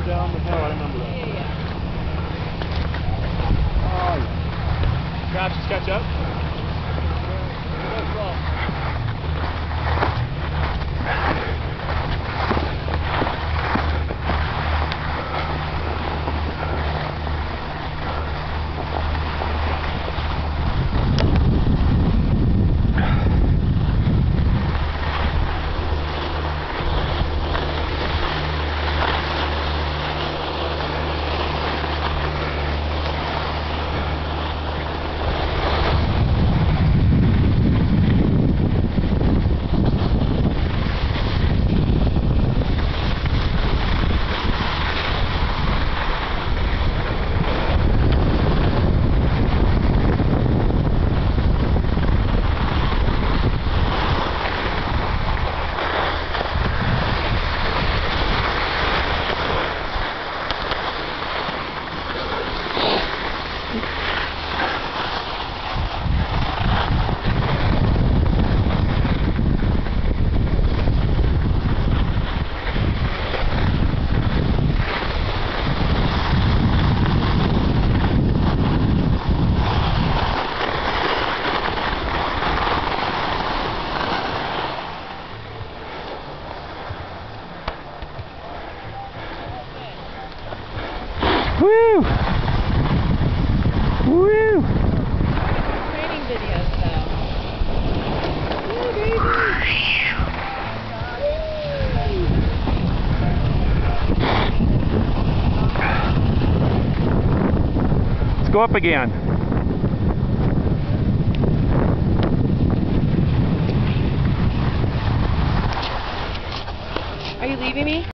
down the hill. I remember that. Oh, yeah. Crash, just catch up. Woo! Woo! Training videos though. Woo, baby! Let's go up again. Are you leaving me?